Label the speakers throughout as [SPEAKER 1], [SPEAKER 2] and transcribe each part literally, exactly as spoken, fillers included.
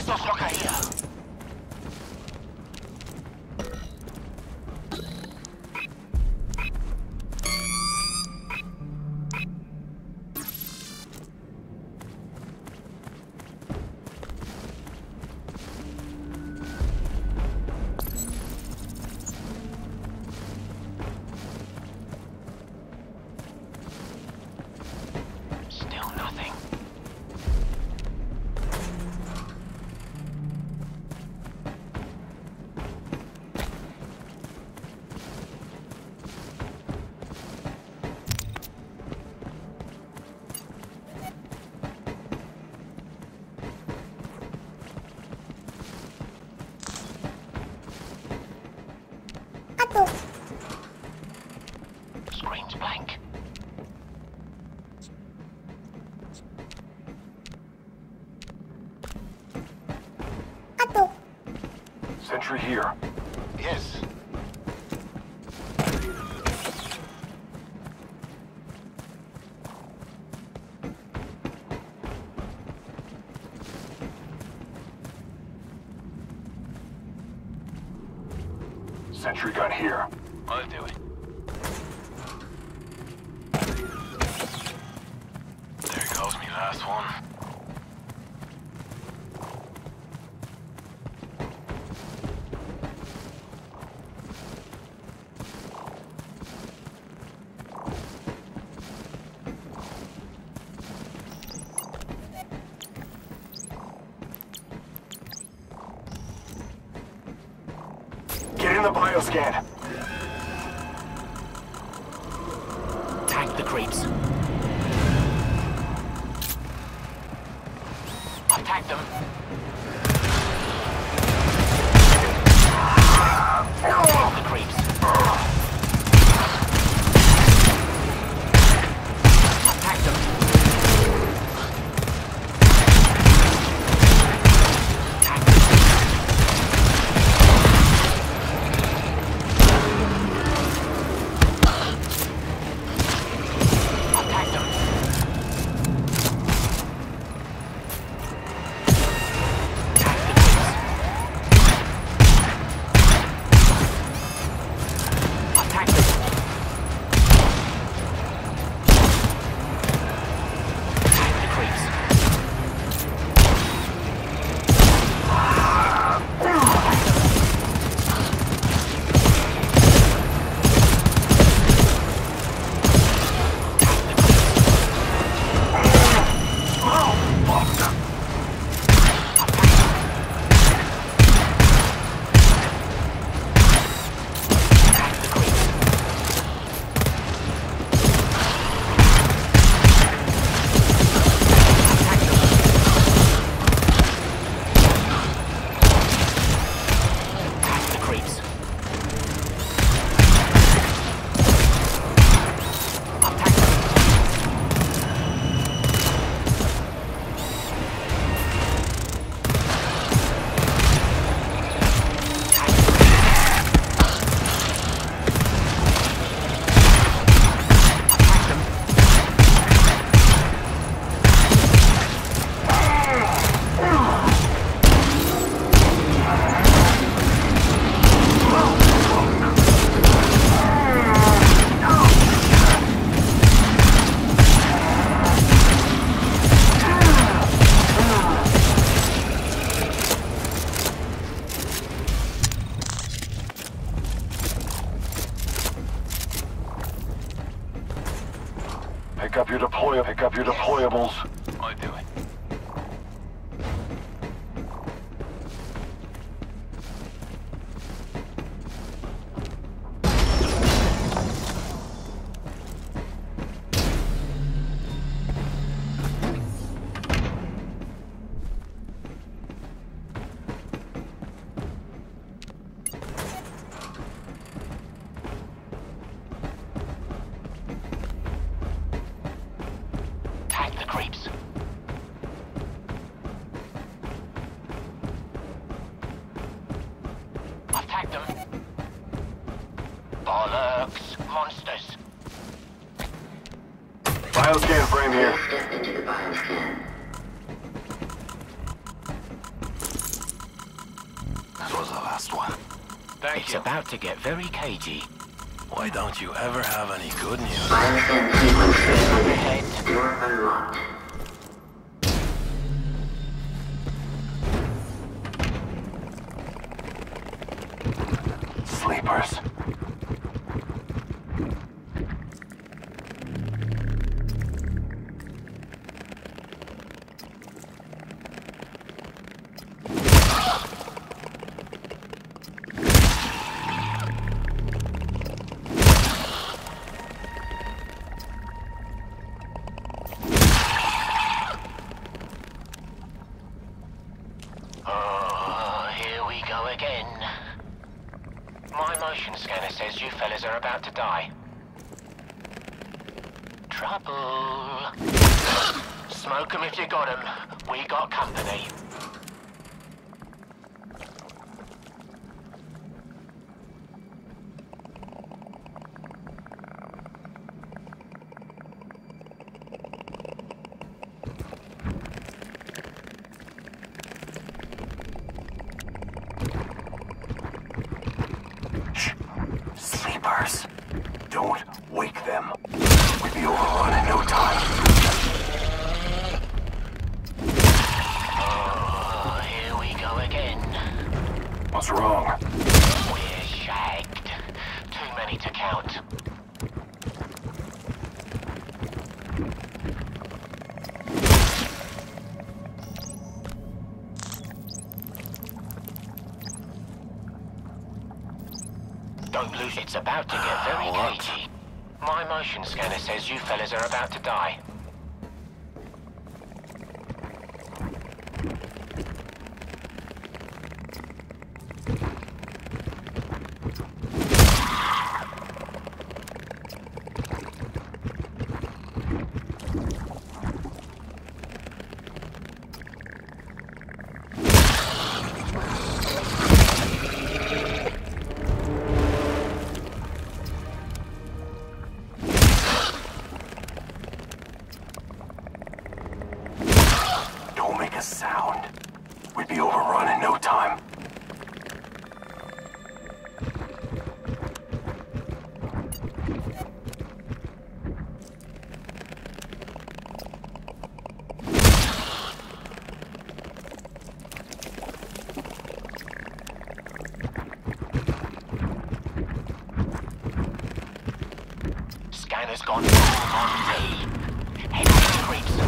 [SPEAKER 1] Hostile soccer here. Still nothing. Screen's blank.
[SPEAKER 2] Sentry here.
[SPEAKER 1] Yes.
[SPEAKER 2] Sentry gun here.
[SPEAKER 1] I'll do it. There goes me last one.
[SPEAKER 2] Get in the bioscan.
[SPEAKER 1] Tag the creeps. I've tagged them. Tag the creeps. I've tagged them. Tag the creeps.
[SPEAKER 2] Pick up your deploy. Pick up your deployables.
[SPEAKER 1] I'll do it. Tag the creeps. I've tagged them. Bollocks, monsters.
[SPEAKER 2] Bioscan frame here.
[SPEAKER 3] Step into the bioscan.
[SPEAKER 1] It's about to get very cagey.
[SPEAKER 3] Why don't you ever have any good news?
[SPEAKER 1] Ahead.
[SPEAKER 2] Sleepers.
[SPEAKER 1] Oh, here we go again. My motion scanner says you fellas are about to die. Trouble. Smoke 'em if you got 'em. We got company.
[SPEAKER 2] Sleepers. Don't wake them. We'd be overrun in no time.
[SPEAKER 1] Oh, here we go again.
[SPEAKER 2] What's wrong?
[SPEAKER 1] We're shagged. Too many to count. Don't lose. It's about to get very
[SPEAKER 3] What?
[SPEAKER 1] cagey. My motion scanner says you fellas are about to die.
[SPEAKER 2] Don't make a sound. We'd be overrun in no time.
[SPEAKER 1] Scanner's gone full on V. Head for the creeps.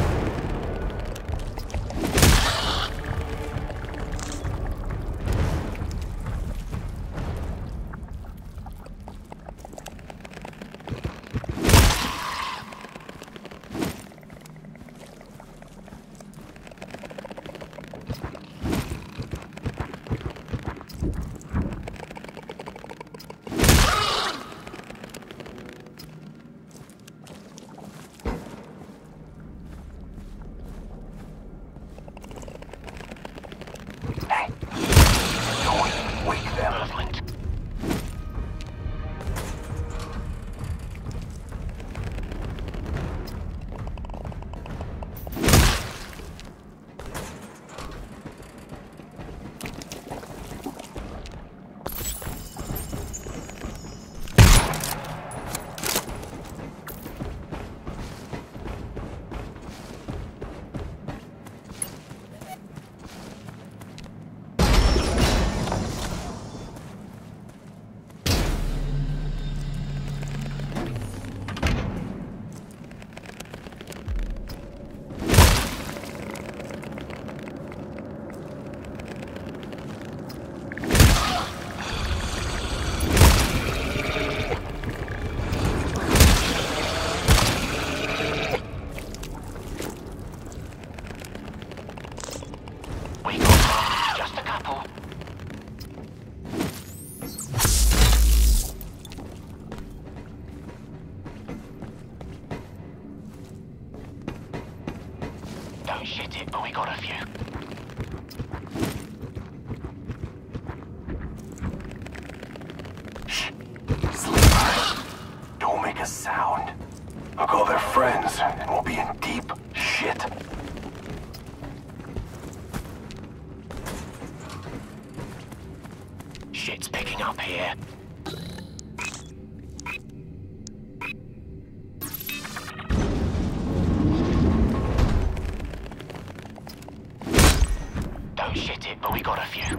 [SPEAKER 2] Hey, don't wake them.
[SPEAKER 1] Movement. We got just a couple. Don't shit it, but we got a few.
[SPEAKER 2] Shh. Sleepers. Don't make a sound. I'll call their friends, and we'll be in deep shit.
[SPEAKER 1] Shit's picking up here. Don't shit it, but we got a few.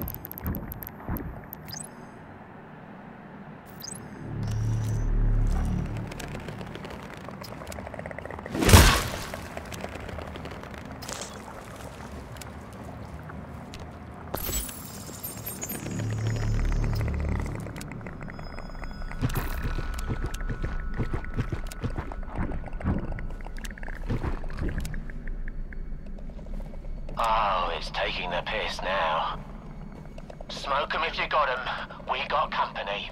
[SPEAKER 1] Oh, it's taking the piss now. Smoke 'em if you got 'em. We got company.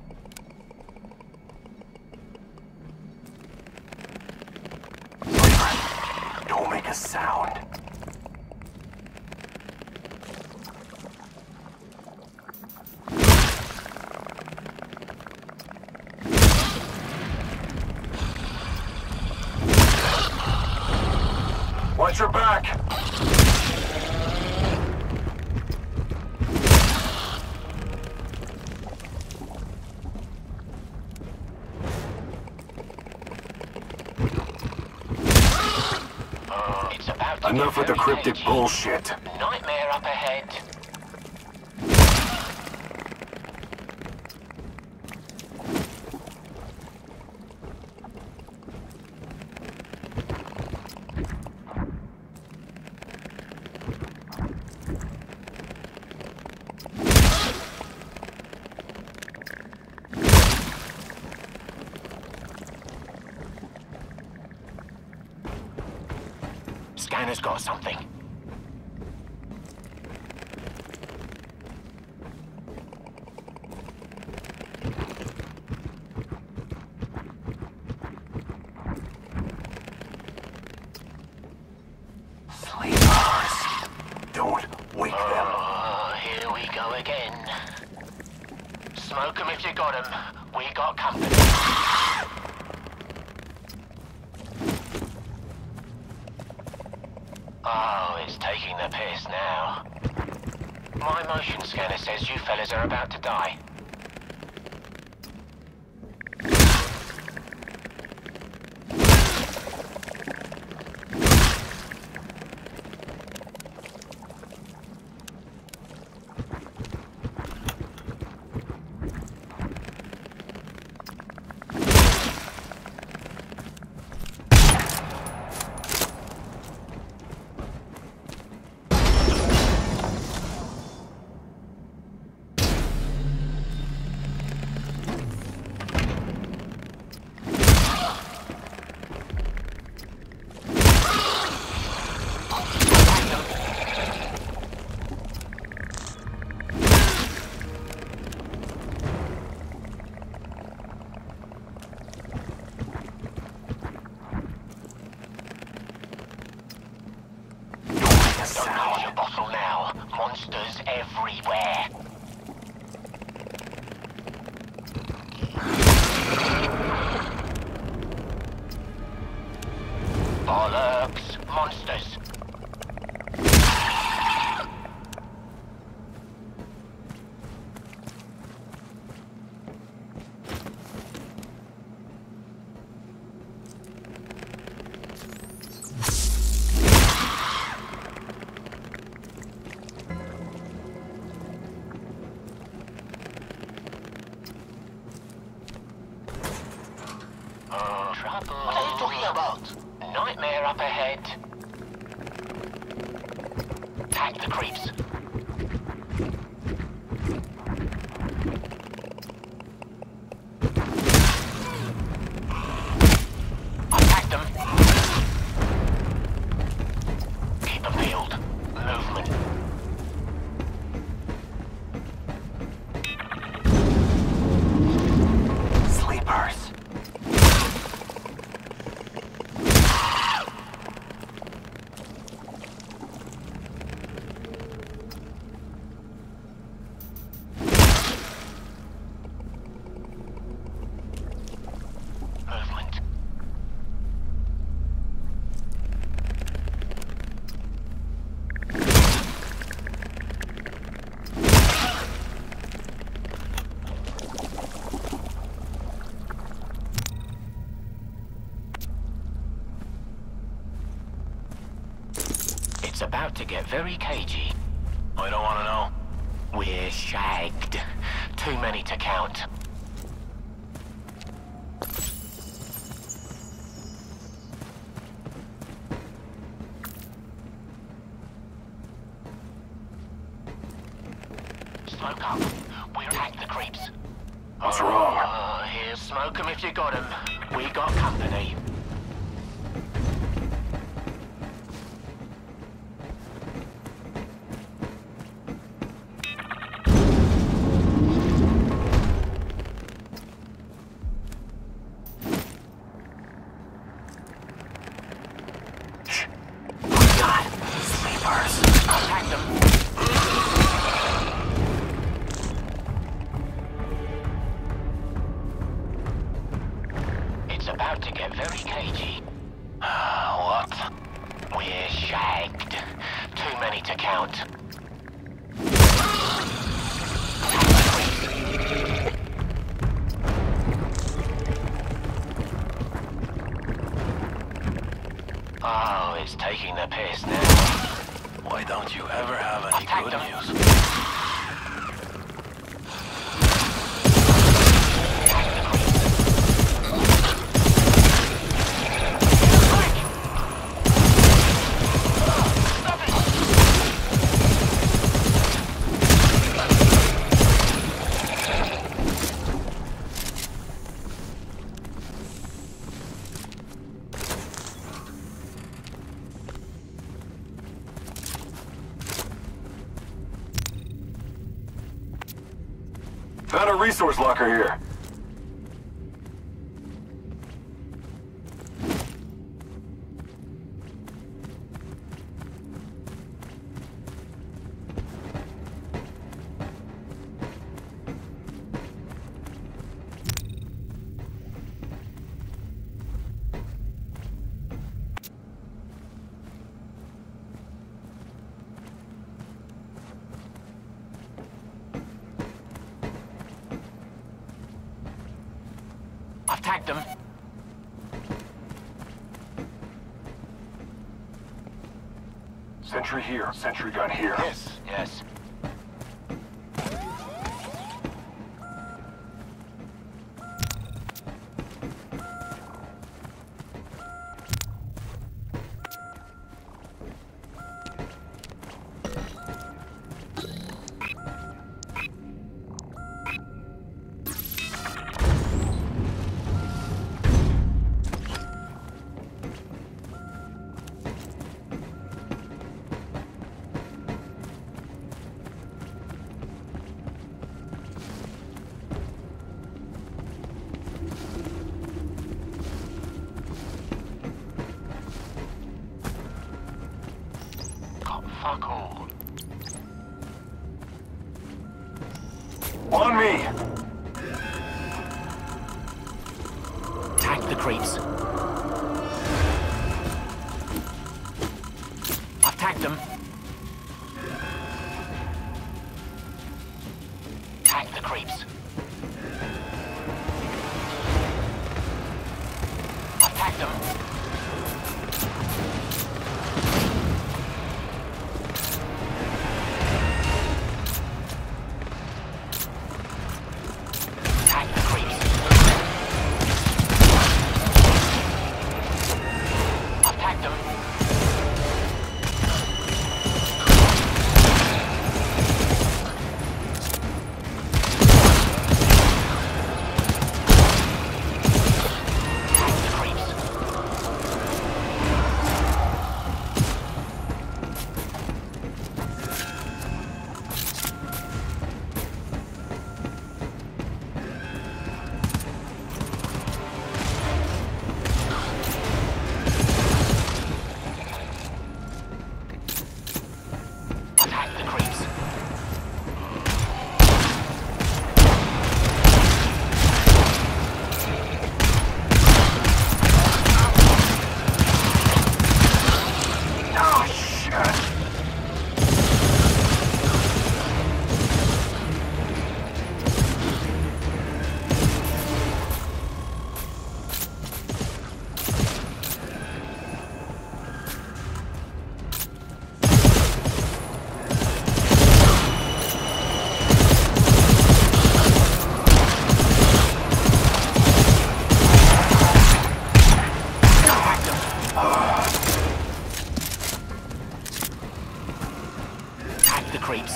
[SPEAKER 2] Don't make a sound. Watch your back!
[SPEAKER 1] Oh, it's about to
[SPEAKER 2] Enough
[SPEAKER 1] get
[SPEAKER 2] with the
[SPEAKER 1] very
[SPEAKER 2] cryptic
[SPEAKER 1] cagey.
[SPEAKER 2] bullshit.
[SPEAKER 1] Nightmare up ahead. Scanner's got something.
[SPEAKER 2] Sleepers. Don't wake them.
[SPEAKER 1] Oh, here we go again. Smoke 'em if you got 'em. We got company. Oh, it's taking the piss now. My motion scanner says you fellas are about to die. Don't lose your bottle now. Monsters everywhere. Bollocks. Monsters. Oh, trouble. What are you talking about? Nightmare up ahead. Tag the creeps. I tagged them. Keep them peeled. Movement.
[SPEAKER 2] Sleepers.
[SPEAKER 1] It's about to get very cagey.
[SPEAKER 3] I don't want to know.
[SPEAKER 1] We're shagged. Too many to count. Smoke up. We're at the creeps.
[SPEAKER 2] What's wrong?
[SPEAKER 1] Uh, here, smoke 'em if you got 'em. We got company. It's about to get very cagey.
[SPEAKER 3] What?
[SPEAKER 1] We're shagged. Too many to count. Oh, it's taking the piss now.
[SPEAKER 3] Why don't you ever have any
[SPEAKER 1] Attack
[SPEAKER 3] good
[SPEAKER 1] them.
[SPEAKER 3] news?
[SPEAKER 2] Found a resource locker here.
[SPEAKER 1] I've tagged them.
[SPEAKER 2] Sentry here, sentry gun here.
[SPEAKER 1] Yes, yes. Fuck all.
[SPEAKER 2] On me!
[SPEAKER 1] Tag the creeps. I've tagged them. Tag the creeps. I've tagged them. creeps.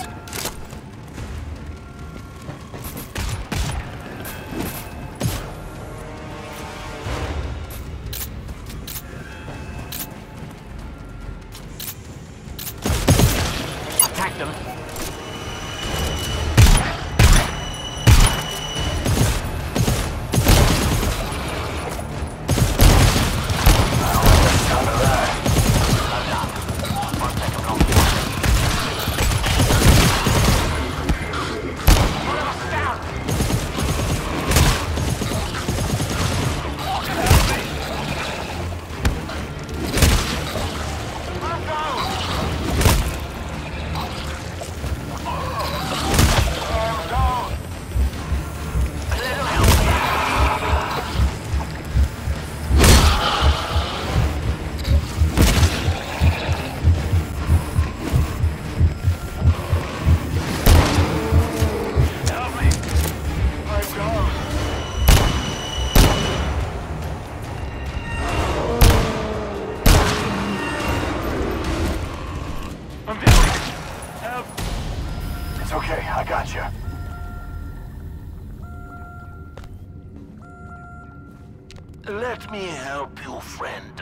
[SPEAKER 1] Attack them.
[SPEAKER 2] It's okay, I got you.
[SPEAKER 3] Let me help you, friend.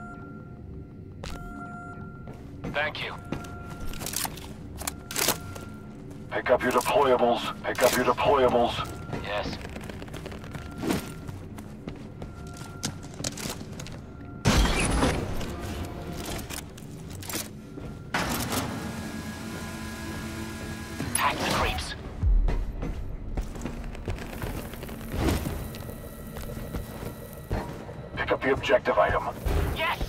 [SPEAKER 1] Thank you.
[SPEAKER 2] Pick up your deployables. Pick up your deployables.
[SPEAKER 1] Yes. Attack the creeps.
[SPEAKER 2] Pick up the objective item.
[SPEAKER 1] Yes!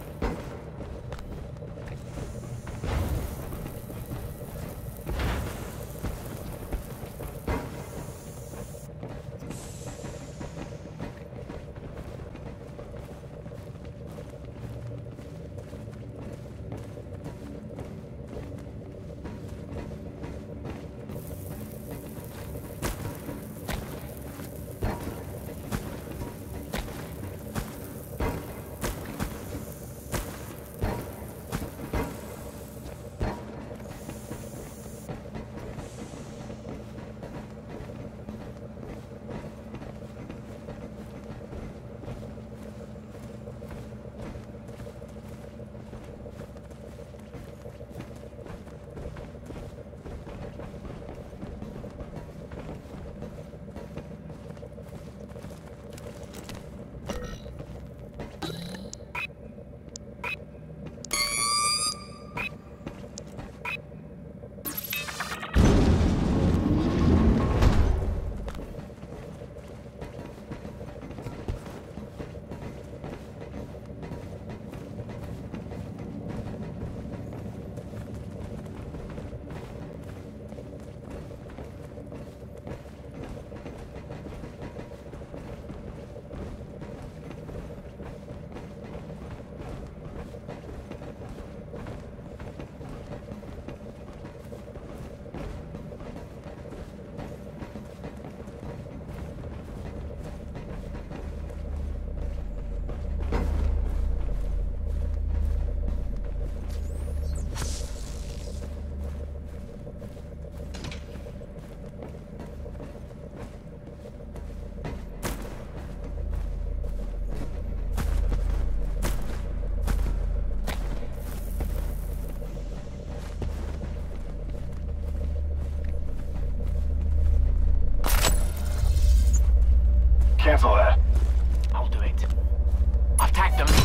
[SPEAKER 2] Cancel that.
[SPEAKER 1] I'll do it. I've tagged them.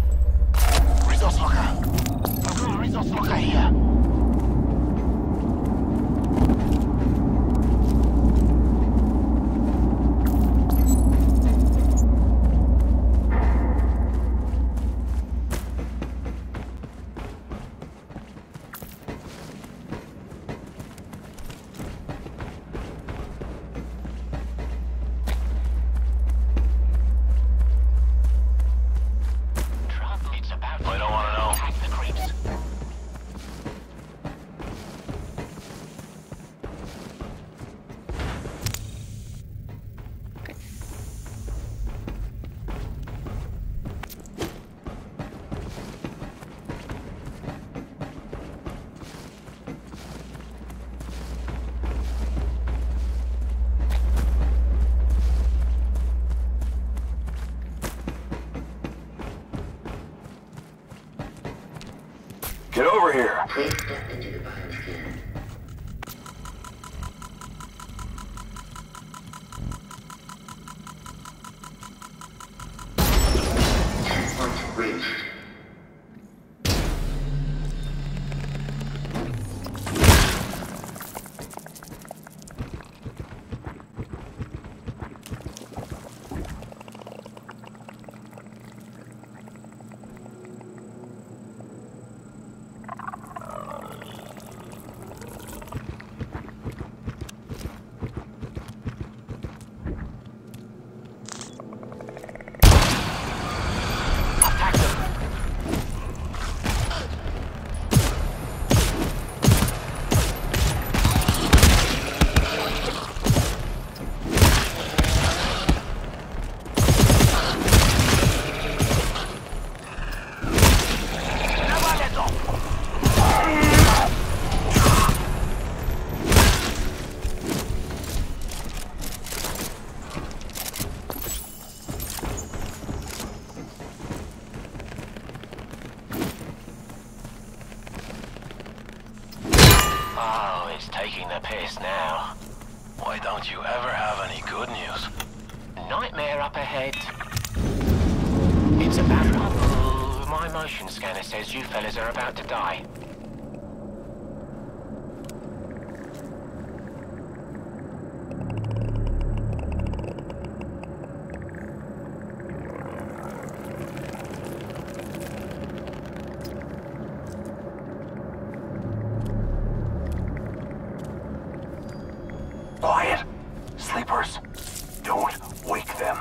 [SPEAKER 3] Resource locker. I've got a resource locker here.
[SPEAKER 1] It's about
[SPEAKER 3] I don't want to know.
[SPEAKER 2] Get over here.
[SPEAKER 4] Please step into the biosphere. Test point reached.
[SPEAKER 1] Oh, it's taking the piss now.
[SPEAKER 2] Why don't you ever have any good news?
[SPEAKER 1] Nightmare up ahead. It's about trouble. My motion scanner says you fellas are about to die.
[SPEAKER 2] Quiet. Sleepers. Don't wake them.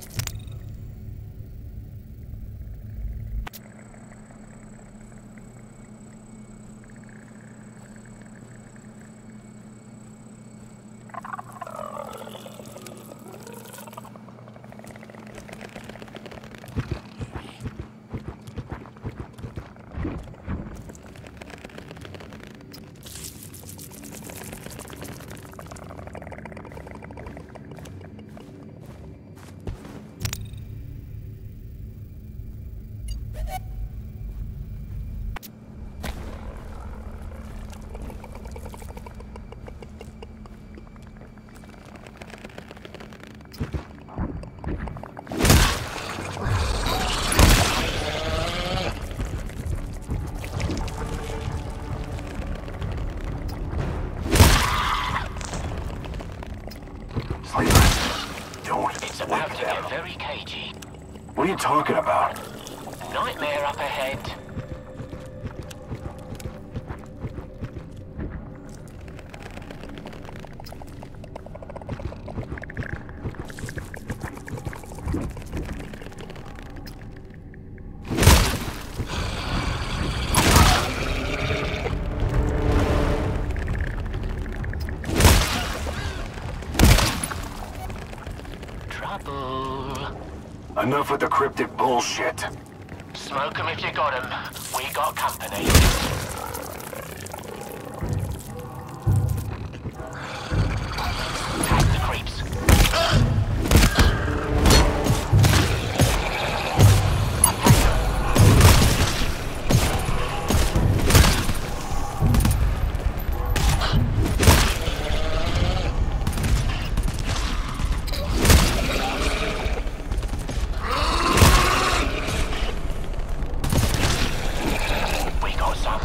[SPEAKER 1] It's about to get very cagey.
[SPEAKER 2] What are you talking about?
[SPEAKER 1] Nightmare up ahead. Trouble.
[SPEAKER 2] Enough with the cryptic bullshit.
[SPEAKER 1] Smoke 'em if you got 'em. We got company. Tag the creeps. We got some.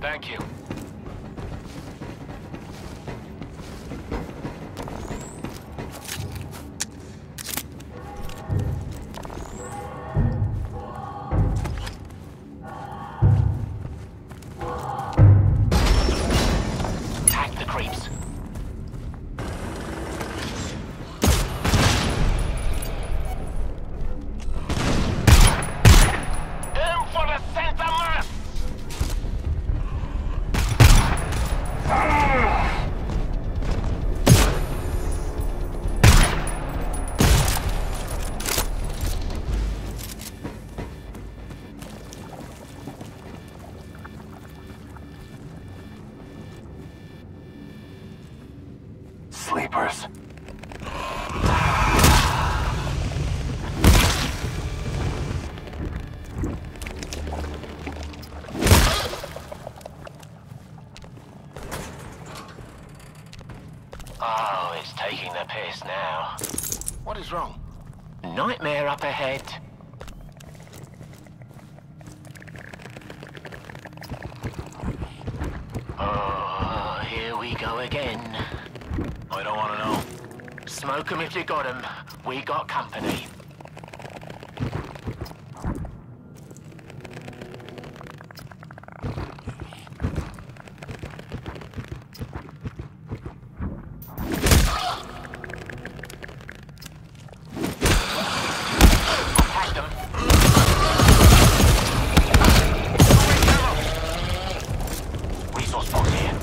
[SPEAKER 3] Thank you.
[SPEAKER 1] Tag the creeps.
[SPEAKER 3] Aim for the center mass!
[SPEAKER 2] Sleepers.
[SPEAKER 1] Oh, it's taking the piss now.
[SPEAKER 3] What is wrong?
[SPEAKER 1] Nightmare up ahead. Oh, here we go again.
[SPEAKER 3] I don't want to know.
[SPEAKER 1] Smoke 'em if you got 'em. We got company. Attack them. Resource box here.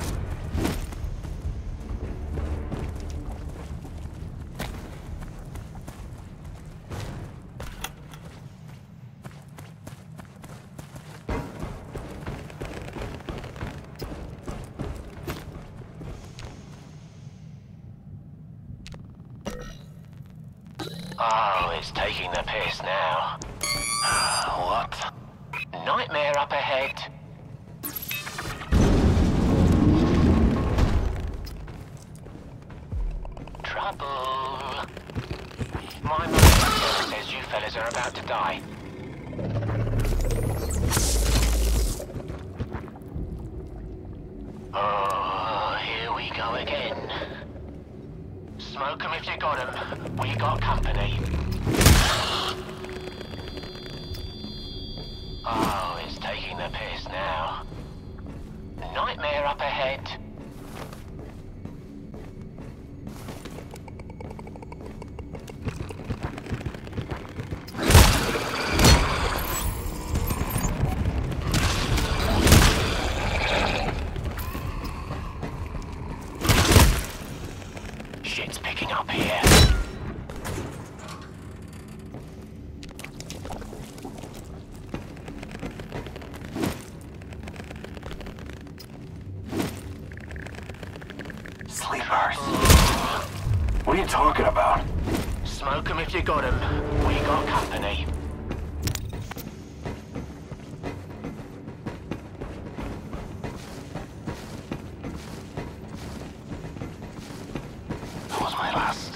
[SPEAKER 1] Oh, it's taking the piss now.
[SPEAKER 3] What?
[SPEAKER 1] Nightmare up ahead. Trouble. My mother says you fellas are about to die. Oh, here we go again. Smoke 'em if you got 'em. We got company. Oh, it's taking the piss now. Nightmare up ahead. Shit's picking up here.
[SPEAKER 2] Sleepers. What are you talking about?
[SPEAKER 1] Smoke 'em if you got 'em. We got company.
[SPEAKER 3] That was my last.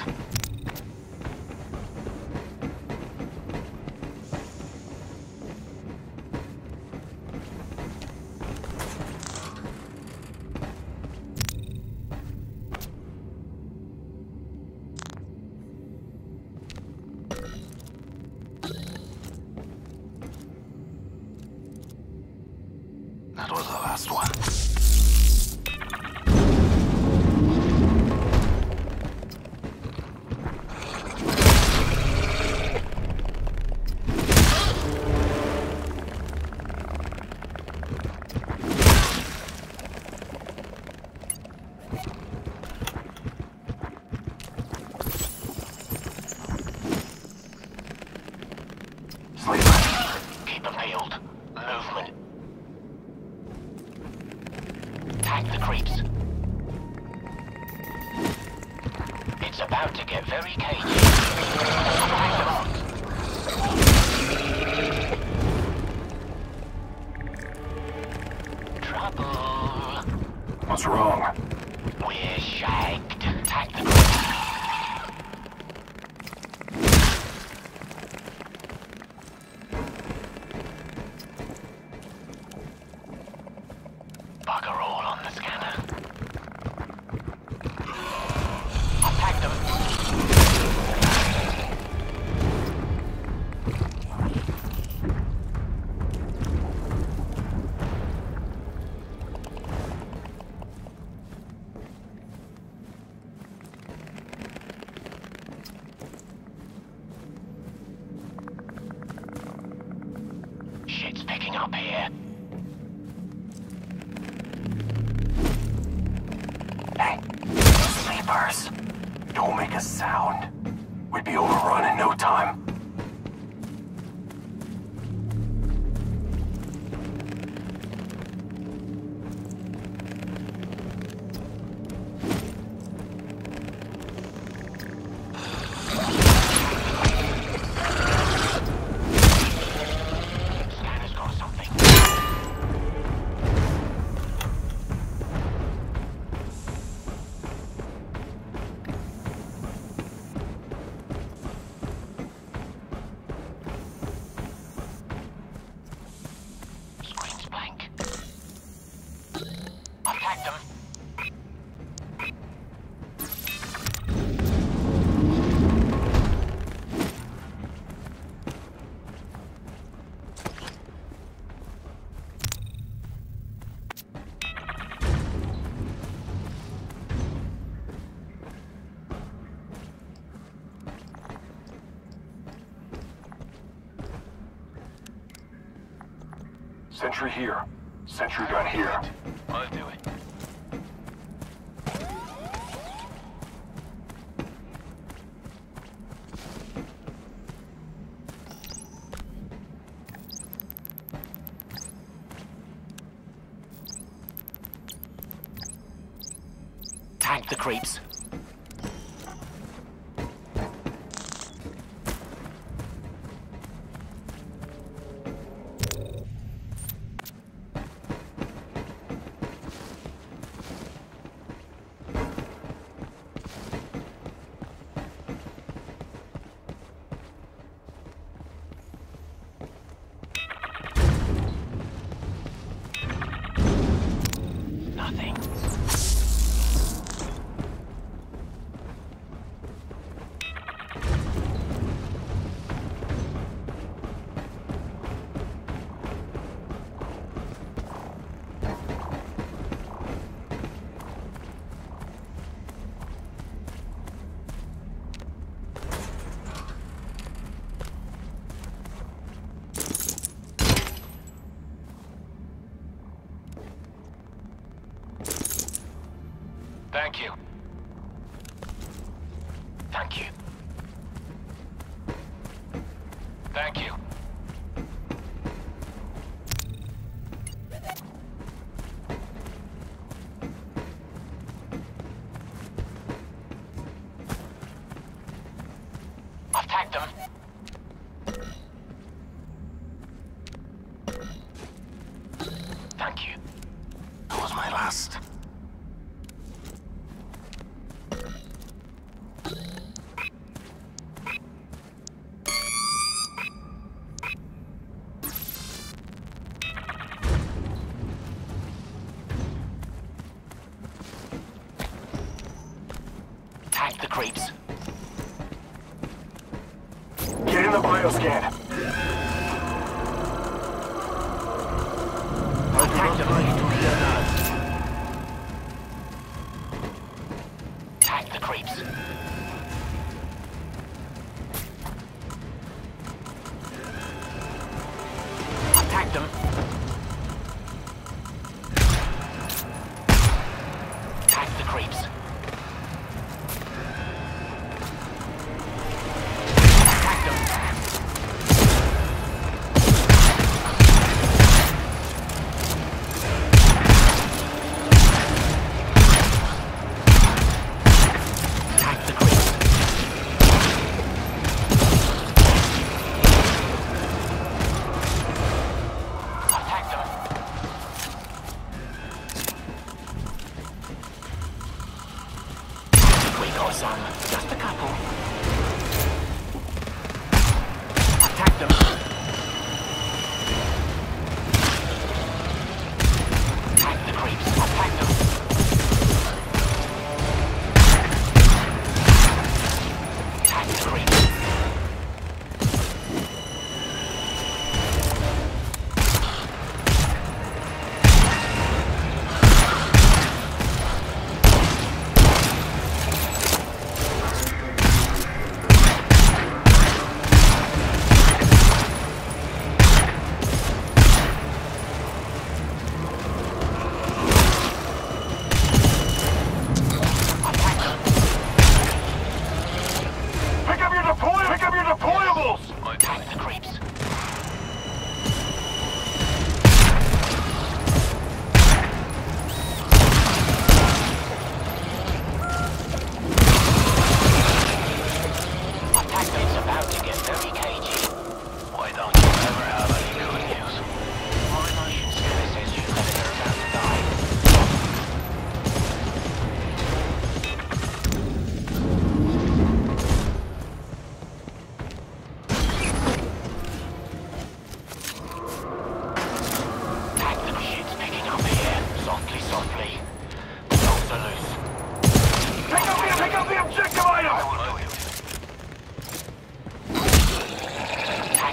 [SPEAKER 3] That was the last one.
[SPEAKER 2] Sleepers.
[SPEAKER 1] Keep 'em peeled. Movement. Tag the creeps. It's about to get very cagey. Tag them on. Trouble.
[SPEAKER 2] What's wrong?
[SPEAKER 1] We're shagged. Tag the creeps. picking up here.
[SPEAKER 2] Hey, sleepers. Don't make a sound. We'd be overrun in no time.
[SPEAKER 1] Scanner's got something. Screen's blank. I've tagged them.
[SPEAKER 2] Sentry here. Sentry gun here.
[SPEAKER 1] I'll do it. Tag the creeps. Nothing. Thank you. Thank you. Thank you. I've tagged them. Thank you.
[SPEAKER 3] That was my last.
[SPEAKER 1] Tag the creeps.
[SPEAKER 2] Get in the bioscan.
[SPEAKER 1] I've tagged them. Tag the creeps. I've tagged them. Tag the creeps. Tag them. Tag the creeps.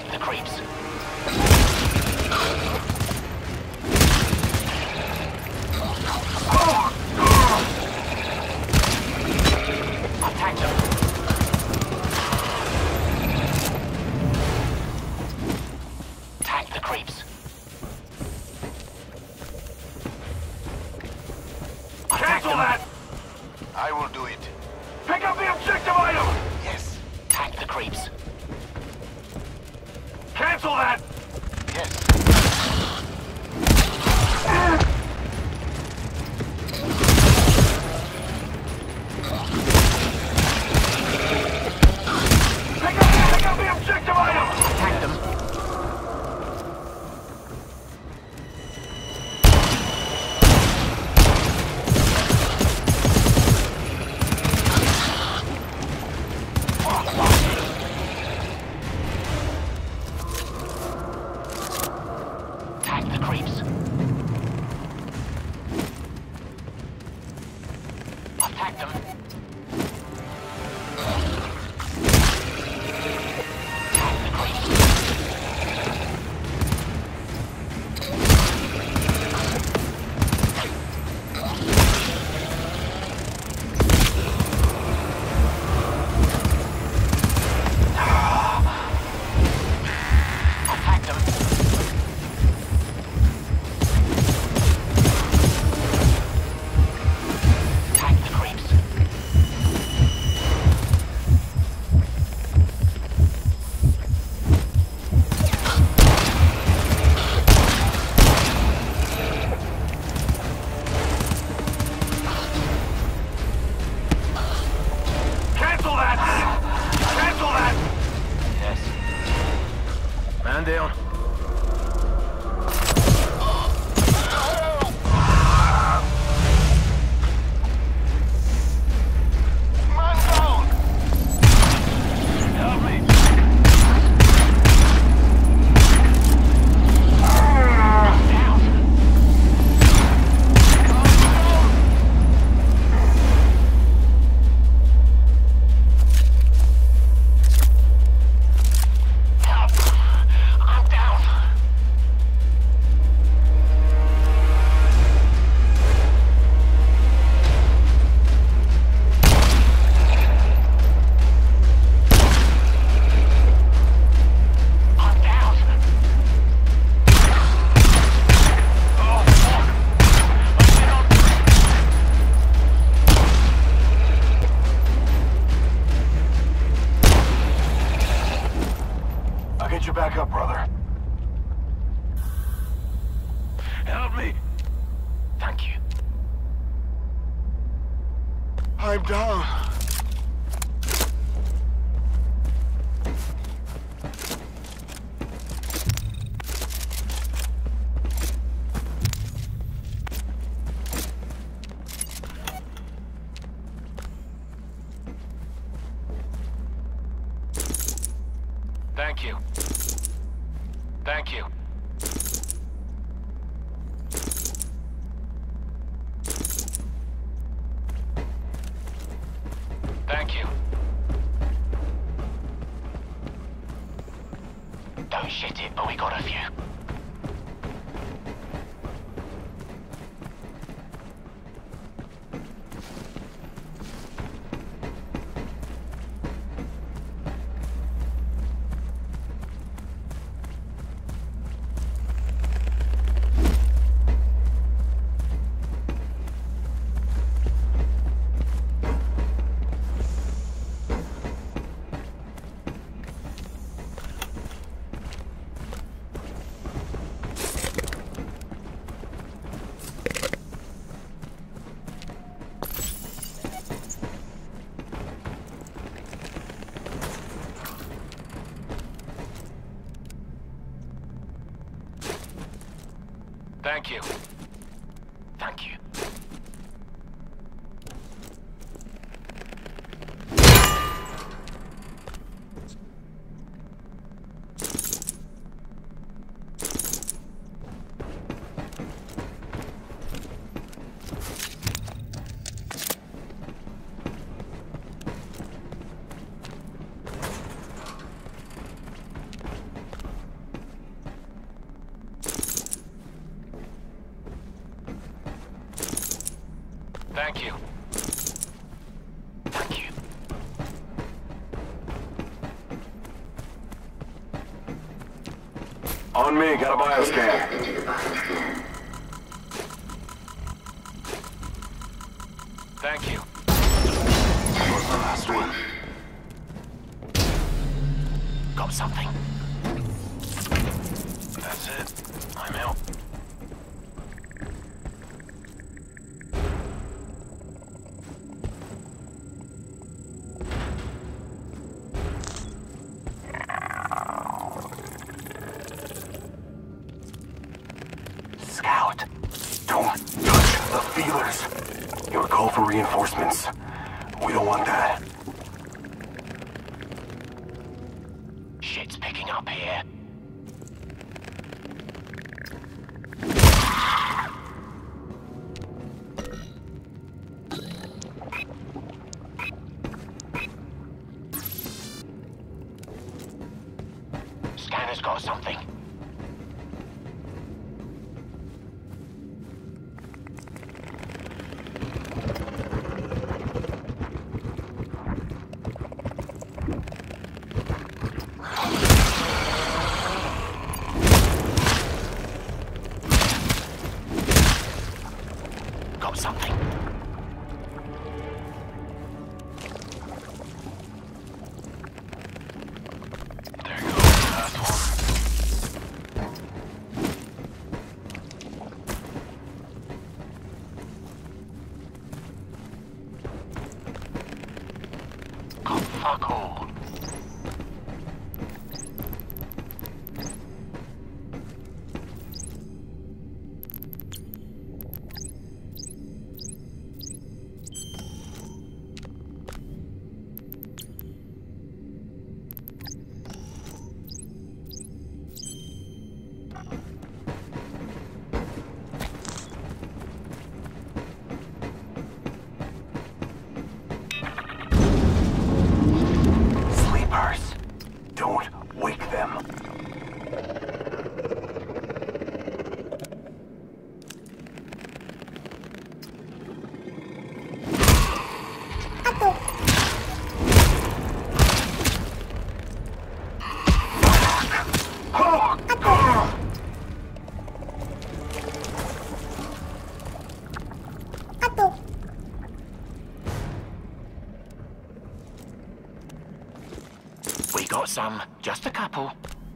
[SPEAKER 1] Attack the creeps. Attack them. Attack the creeps.
[SPEAKER 2] Cancel that!
[SPEAKER 3] I will do it.
[SPEAKER 2] Pick up the objective item!
[SPEAKER 3] Yes.
[SPEAKER 1] Attack the creeps.
[SPEAKER 2] Cancel that!
[SPEAKER 3] Yes.
[SPEAKER 2] Pick up, pick up the objective item!
[SPEAKER 1] Attack them. Attack the creeps. Attack them. Attack the creeps. Attack them. Attack the creeps.
[SPEAKER 2] Cancel that! Cancel that!
[SPEAKER 1] Yes. Man down.
[SPEAKER 3] Man down!
[SPEAKER 2] Help me!
[SPEAKER 1] Down. Help. I'm down. I'm down. Oh, fuck. I'm down.
[SPEAKER 2] I'll get you back up, brother. Help me!
[SPEAKER 1] Thank you.
[SPEAKER 3] I'm down.
[SPEAKER 1] Thank you. Thank you. Thank you. Don't shit it, but we got a few. Thank you. Thank you. Thank you. Thank you.
[SPEAKER 2] On me, got a bioscan.
[SPEAKER 4] Into the bioscan.
[SPEAKER 1] Thank you.
[SPEAKER 2] That was the last one.
[SPEAKER 1] Got something. That's it. I'm out.
[SPEAKER 2] Scout, don't touch the feelers. Your call for reinforcements. We don't want that.
[SPEAKER 1] Shit's picking up here. Scanner's got something. Got something. There goes the last one. Oh, fuck all.
[SPEAKER 2] Sleepers, don't wake them.
[SPEAKER 1] We got some. Just a couple.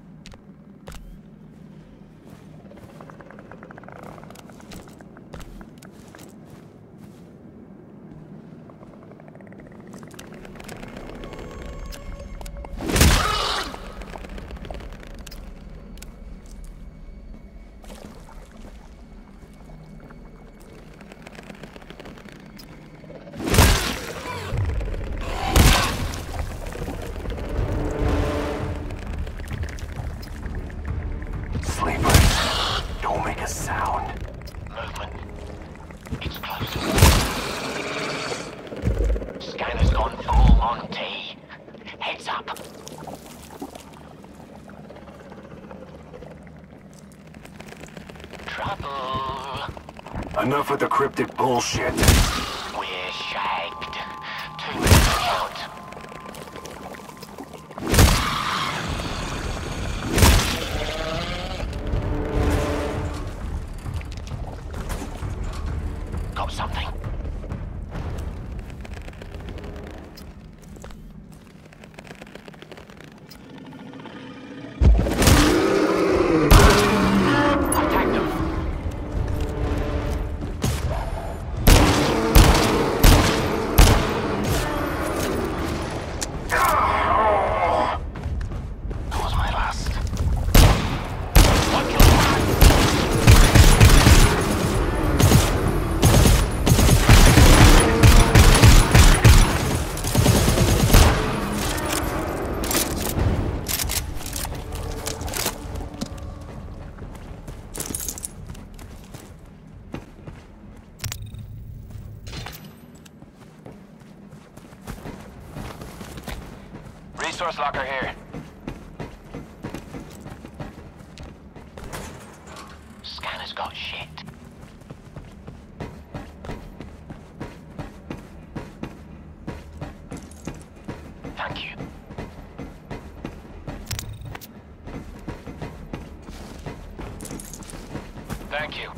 [SPEAKER 2] Sleepers, don't make a sound.
[SPEAKER 1] Movement. It's close. Scanner's gone full Monty. Heads up. Trouble.
[SPEAKER 2] Enough of the cryptic bullshit.
[SPEAKER 1] We're shagged. Too many to count. Got something. Attack them.
[SPEAKER 3] That was my last.
[SPEAKER 1] One kill. Resource locker here. Scanner's got shit. Thank you.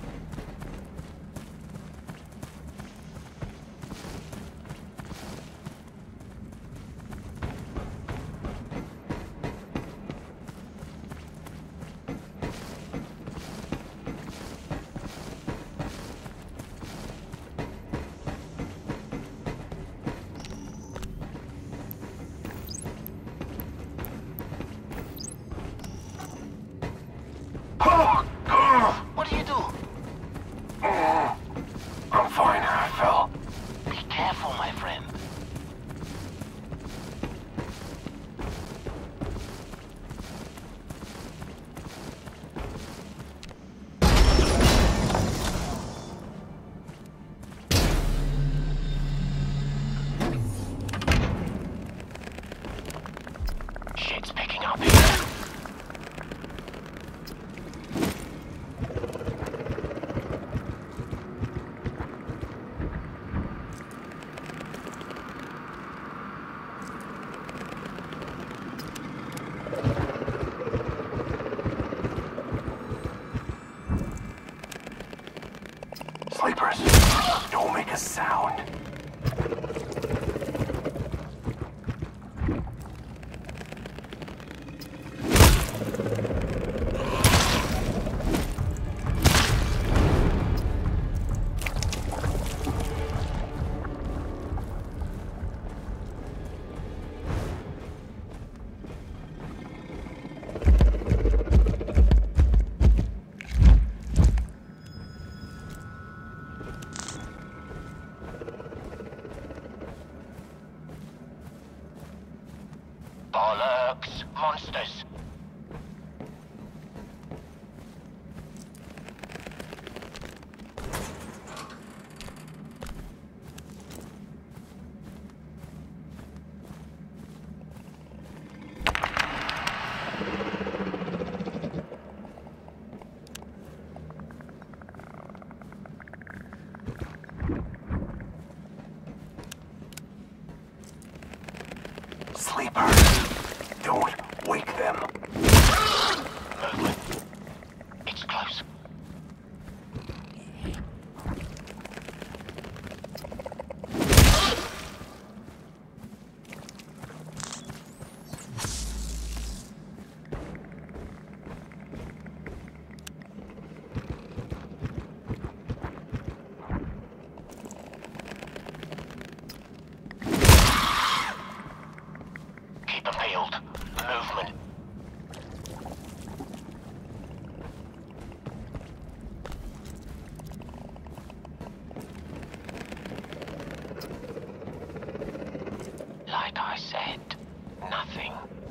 [SPEAKER 3] What do you do?
[SPEAKER 2] I'm fine. I fell.
[SPEAKER 3] Be careful, my friend.
[SPEAKER 1] Shit's picking up here.
[SPEAKER 2] Sleepers, don't make a sound.
[SPEAKER 1] Bollocks. Monsters.
[SPEAKER 2] Sleepers, don't wake them.
[SPEAKER 1] Movement. It's close. Keep them peeled. Movement. Like I said, nothing.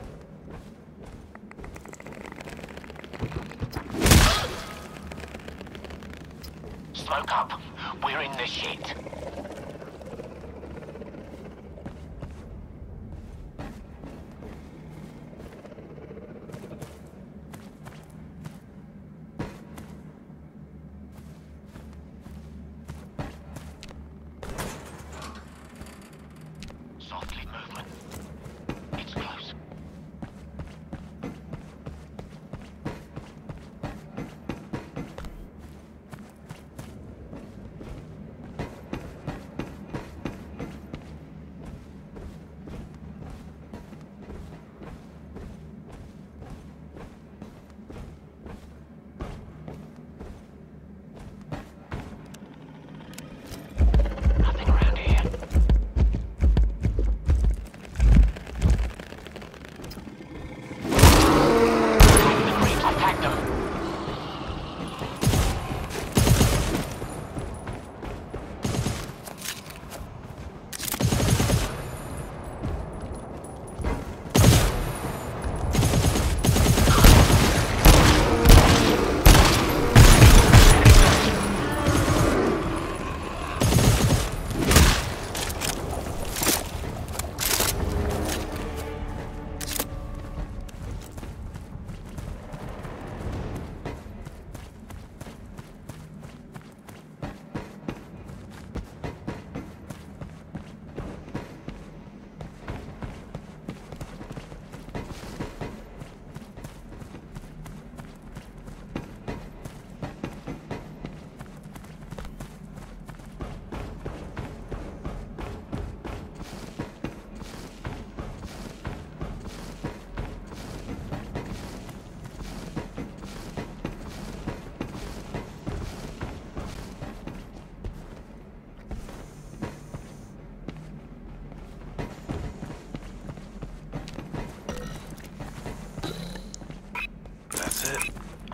[SPEAKER 1] Smoke up. We're in the shit. Softly, movement. It's close.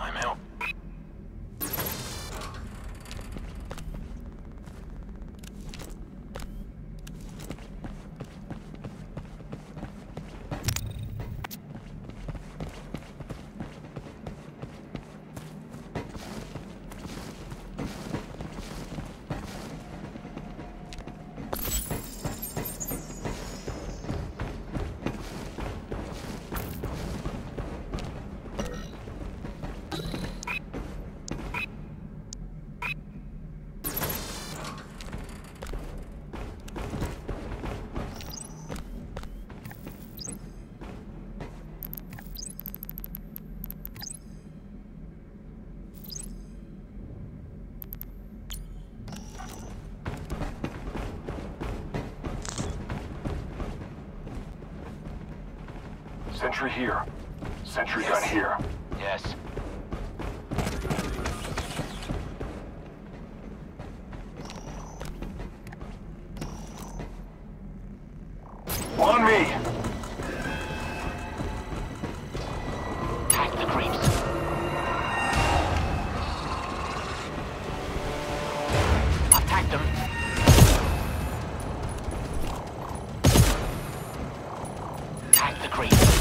[SPEAKER 2] I'm out. Sentry here. Sentry gun here.
[SPEAKER 1] Yes.
[SPEAKER 2] On me!
[SPEAKER 1] Attack the creeps. Attack them. Attack the creeps.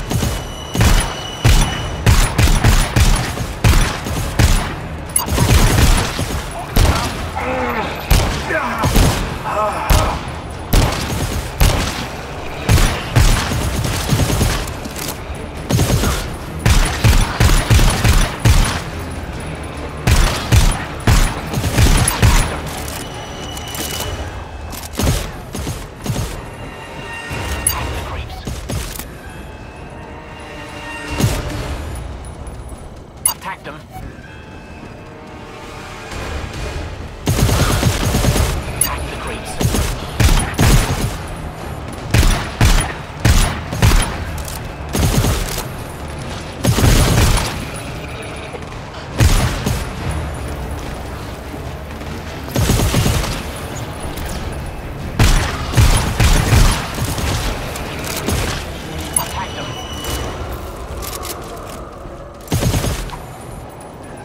[SPEAKER 1] Attack them. Attack the creeps. Attack them.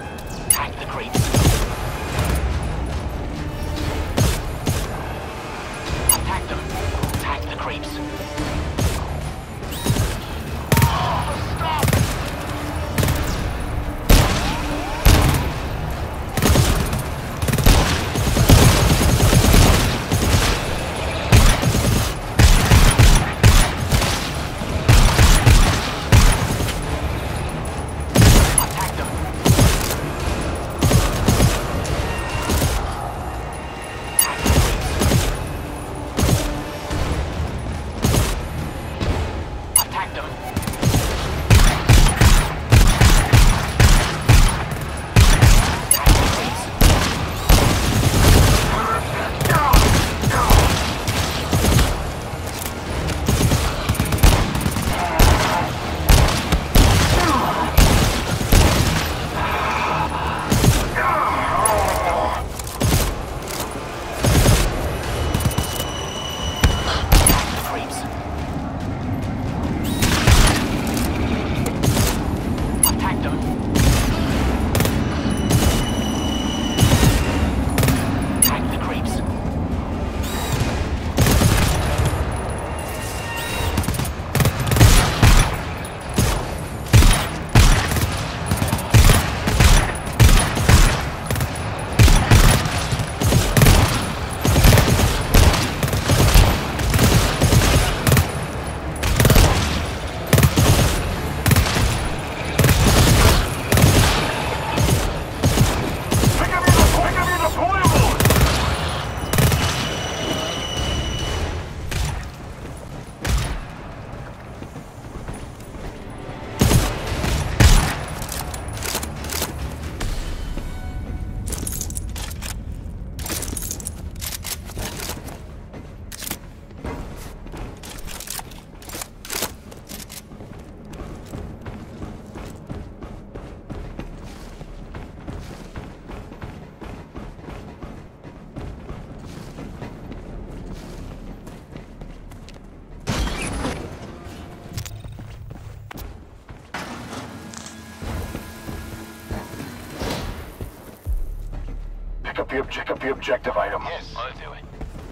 [SPEAKER 2] up the object, up the objective item.
[SPEAKER 3] Yes.
[SPEAKER 1] I'll do it.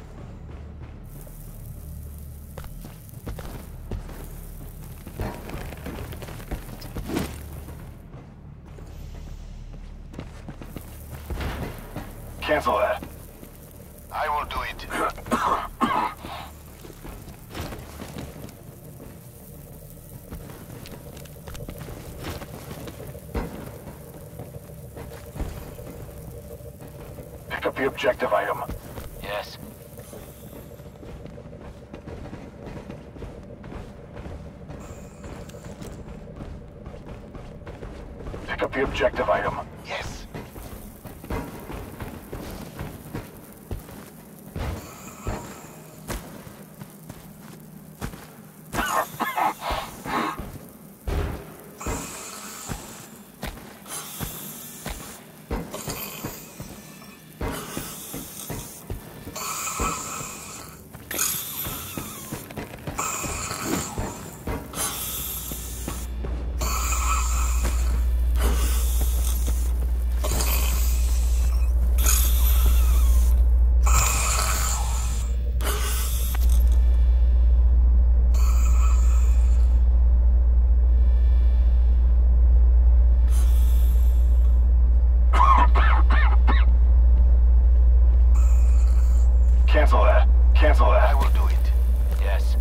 [SPEAKER 2] Cancel that.
[SPEAKER 3] I will do it.
[SPEAKER 2] Pick up the objective item.
[SPEAKER 1] Yes.
[SPEAKER 2] Pick up the objective item.
[SPEAKER 3] Yes.
[SPEAKER 2] Cancel that. Cancel that.
[SPEAKER 3] I will do it.
[SPEAKER 1] Yes.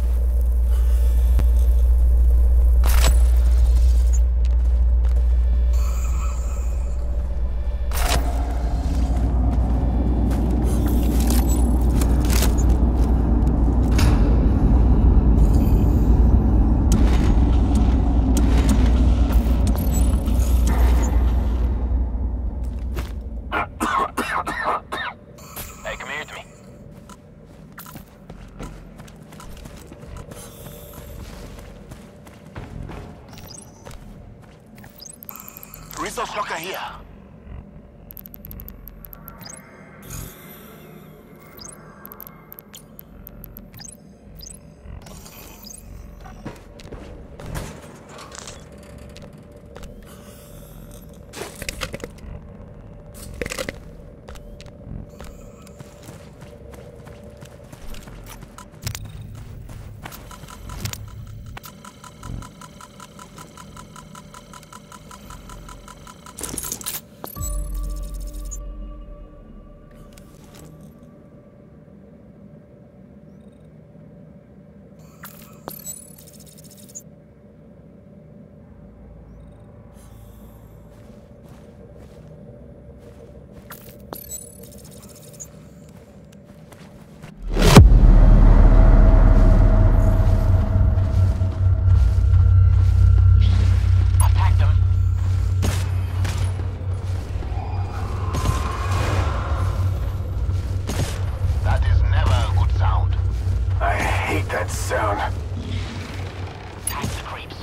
[SPEAKER 1] Hey, come here to me.
[SPEAKER 3] Resource locker here.
[SPEAKER 1] Attack them.
[SPEAKER 3] That is never a good sound.
[SPEAKER 2] I hate that sound.
[SPEAKER 1] Attack the creeps.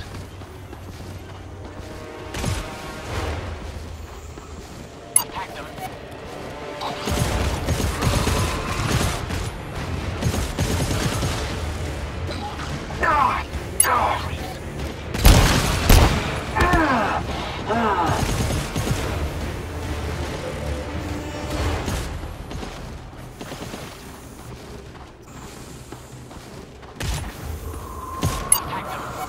[SPEAKER 1] Attack them.
[SPEAKER 2] Ah! Ah!
[SPEAKER 1] Attack them.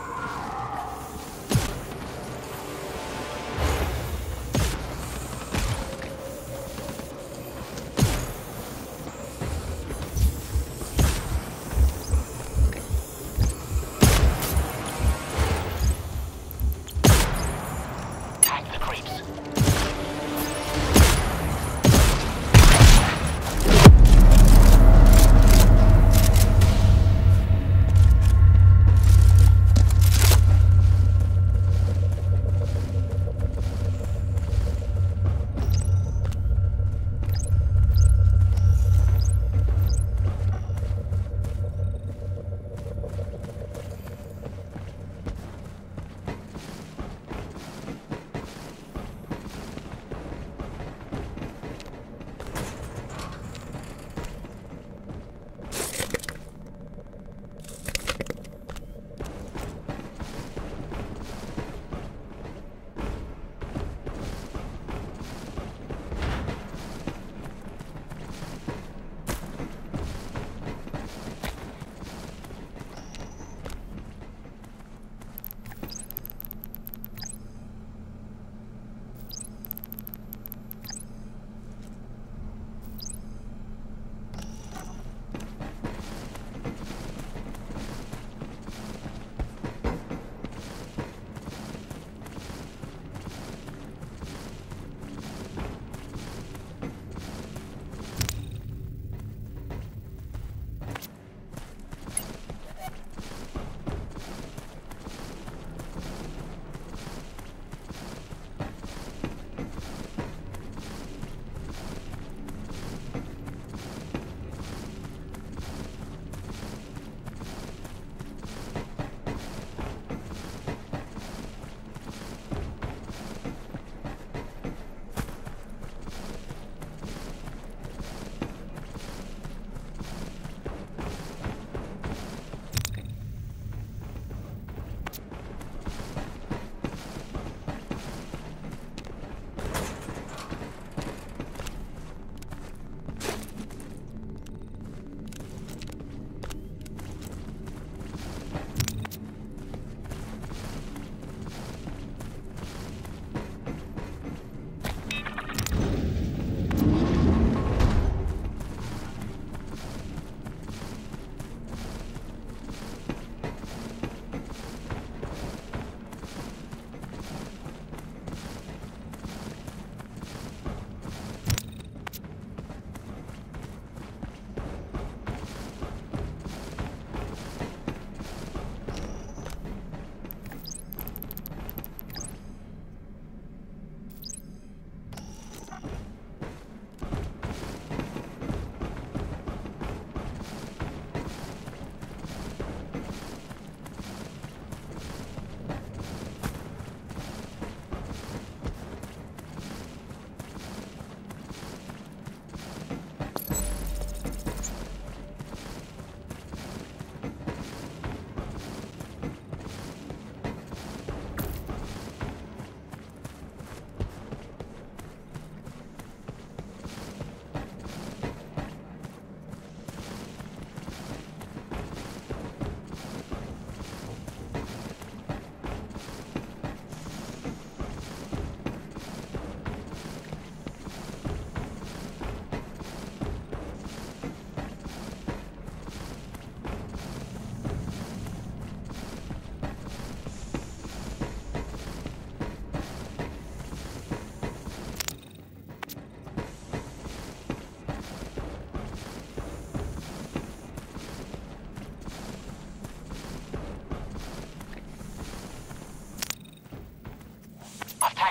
[SPEAKER 1] Attack the creeps.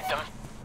[SPEAKER 1] them.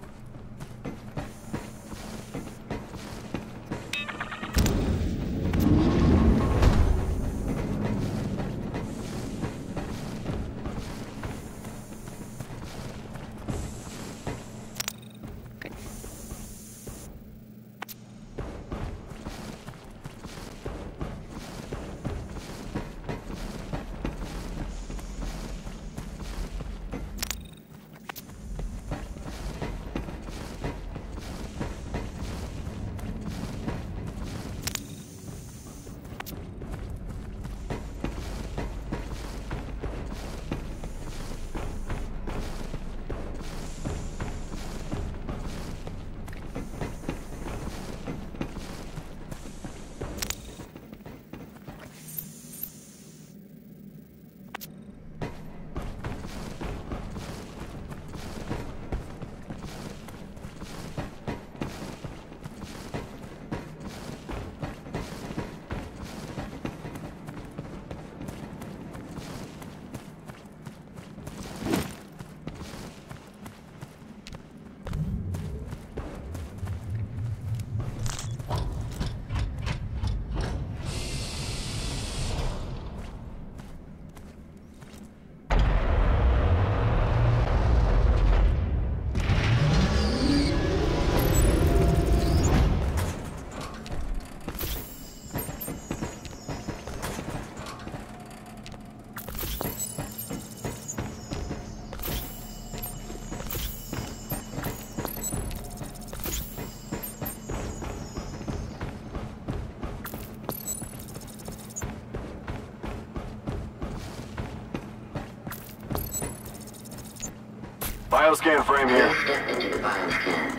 [SPEAKER 2] Bioscan frame here.
[SPEAKER 4] Step into the bioscan.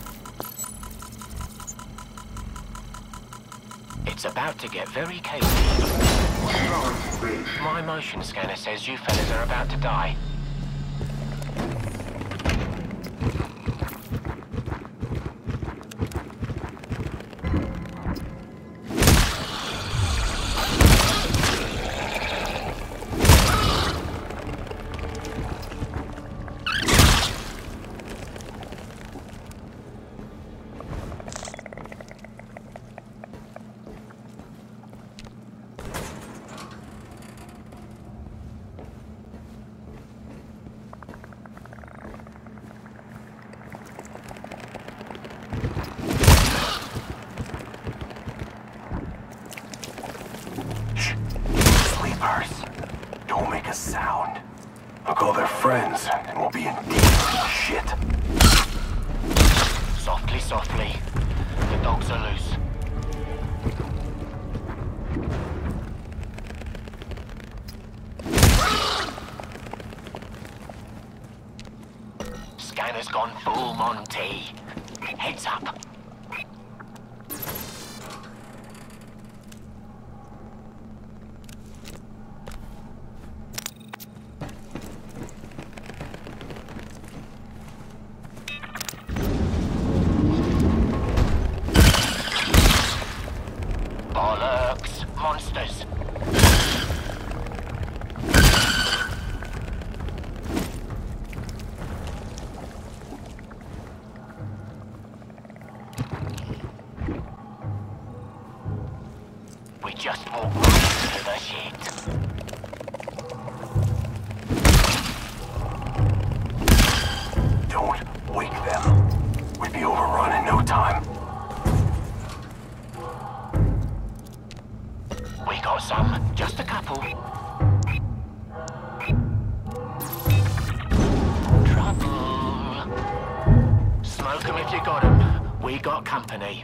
[SPEAKER 1] It's about to get very chaotic.
[SPEAKER 4] Response breach.
[SPEAKER 1] My motion scanner says you fellas are about to die.
[SPEAKER 2] Don't make a sound. I'll call their friends, and we'll be in deep shit.
[SPEAKER 1] Softly, softly. The dogs are loose. Scanner's gone full Monty. Heads up. Bollocks. Monsters. We just walked right into the shit.
[SPEAKER 2] Don't wake them. We'd be overrun in no time.
[SPEAKER 1] We got some. Just a couple. Trouble. Smoke 'em if you got 'em. We got company.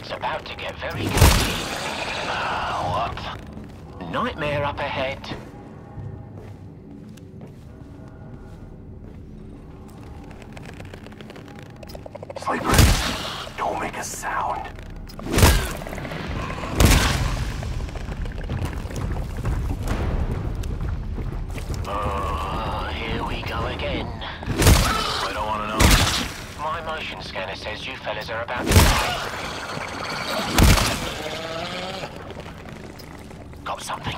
[SPEAKER 1] It's about to get very good.
[SPEAKER 3] Ah, what?
[SPEAKER 1] Nightmare up ahead.
[SPEAKER 2] Sleepers, don't make a sound.
[SPEAKER 1] Oh, here we go again.
[SPEAKER 3] I don't want to know.
[SPEAKER 1] My motion scanner says you fellas are about to die. Got something.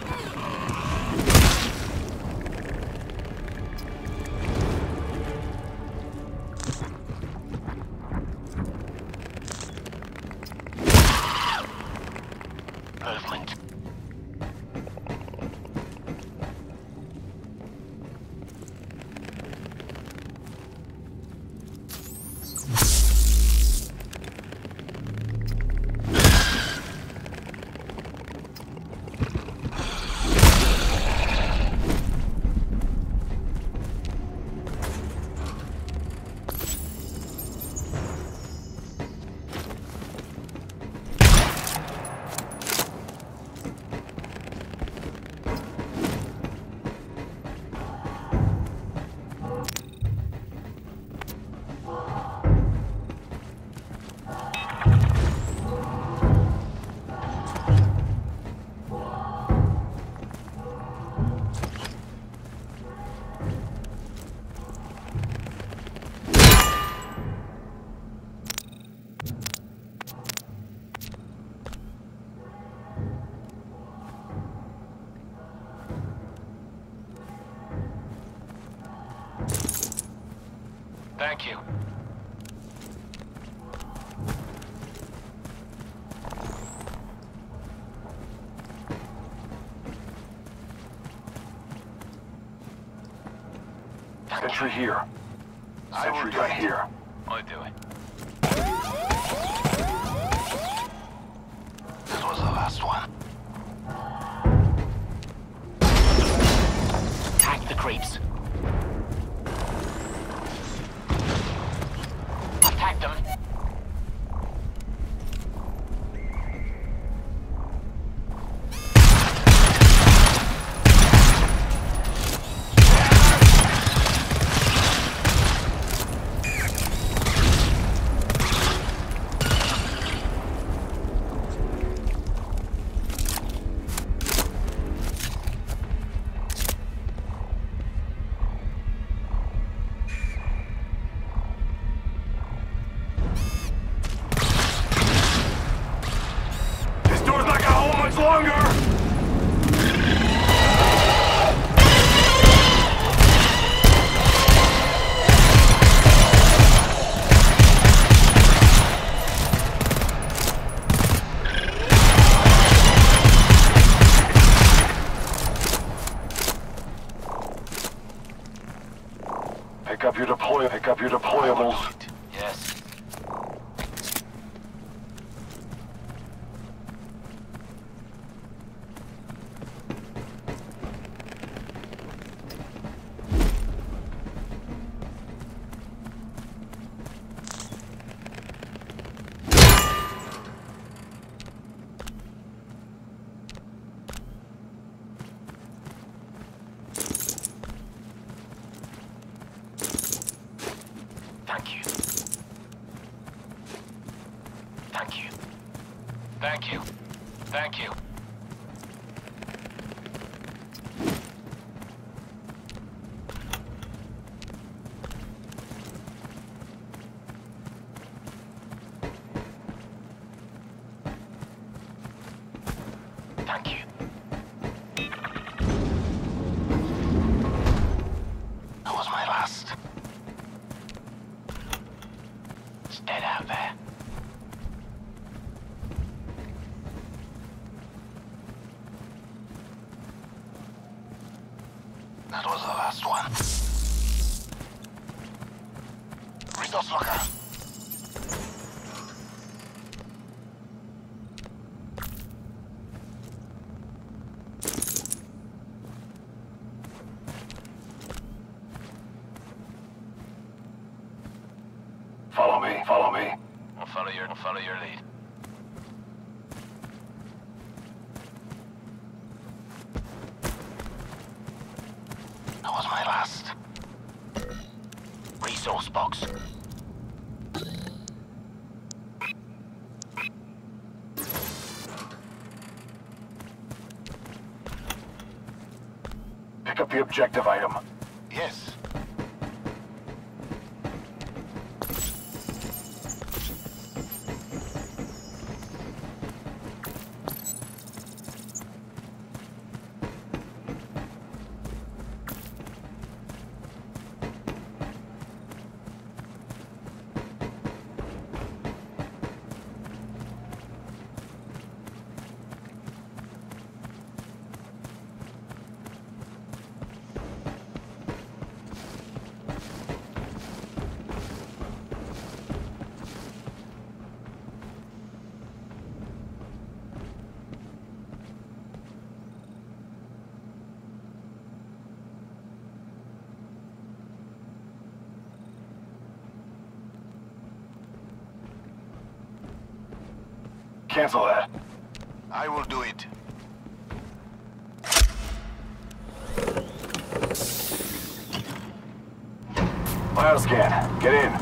[SPEAKER 1] Movement. Thank you.
[SPEAKER 2] Sentry here.
[SPEAKER 3] I will
[SPEAKER 2] Sentry
[SPEAKER 3] do
[SPEAKER 2] right
[SPEAKER 3] it.
[SPEAKER 2] here.
[SPEAKER 3] I do it. This was the last one.
[SPEAKER 1] Tag the creeps. I've tagged them.
[SPEAKER 2] This door's not gonna hold much longer! Pick up your deploy. Pick up your deployables.
[SPEAKER 3] Yes.
[SPEAKER 1] Thank you. Thank you.
[SPEAKER 3] Thank you. Thank you.
[SPEAKER 1] Thank you.
[SPEAKER 3] That was my last.
[SPEAKER 1] It's dead out there.
[SPEAKER 3] That was the last one. Resource locker.
[SPEAKER 2] Follow me, follow me.
[SPEAKER 3] I'll follow your, I'll follow your lead. box.
[SPEAKER 2] Pick up the objective item.
[SPEAKER 3] Yes.
[SPEAKER 2] Cancel that.
[SPEAKER 3] I will do it.
[SPEAKER 2] Bioscan, get in.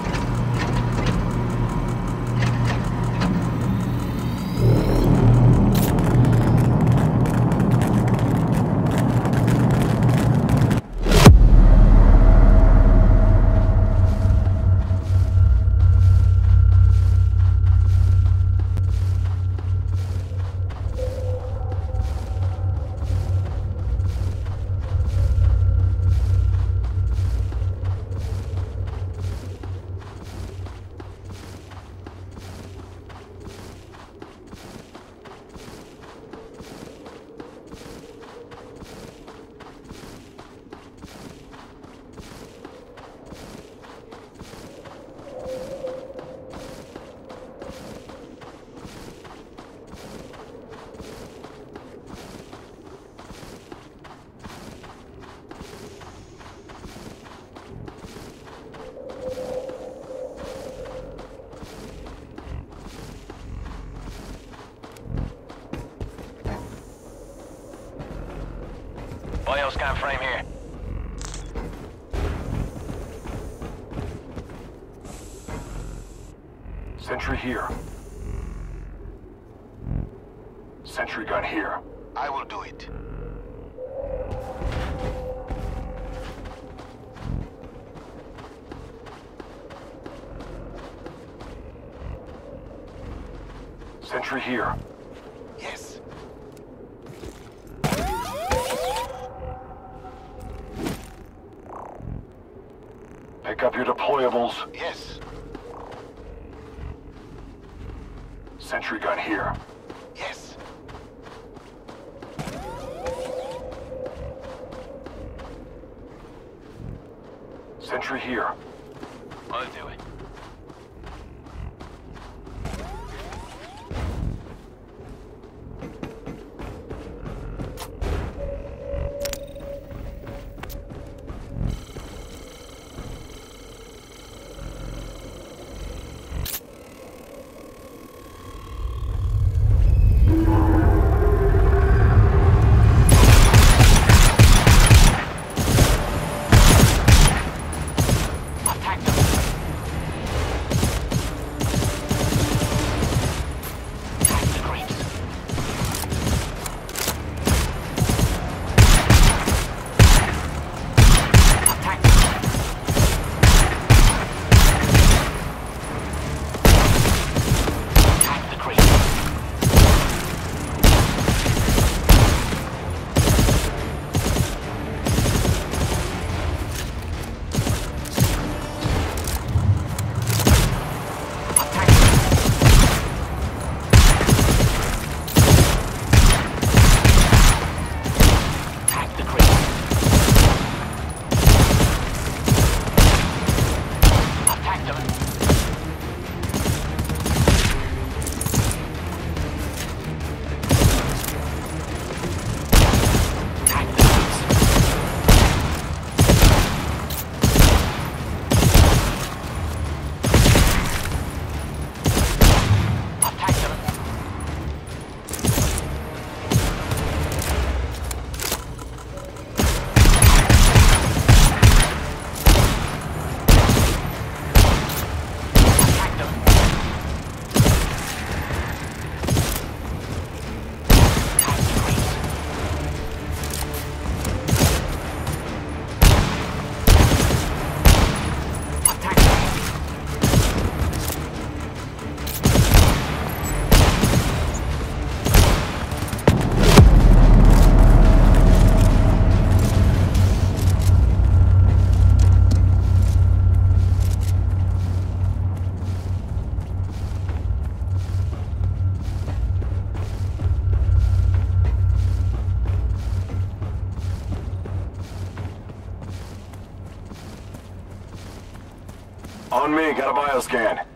[SPEAKER 1] Bioscan frame here.
[SPEAKER 2] Sentry here. Sentry gun here.
[SPEAKER 3] I will do it.
[SPEAKER 2] Sentry here.
[SPEAKER 3] Yes.
[SPEAKER 2] Pick up your deployables.
[SPEAKER 3] Yes.
[SPEAKER 2] Sentry gun here.
[SPEAKER 3] Yes.
[SPEAKER 2] Sentry here.
[SPEAKER 1] I'll do it.
[SPEAKER 2] On me, got a bioscan.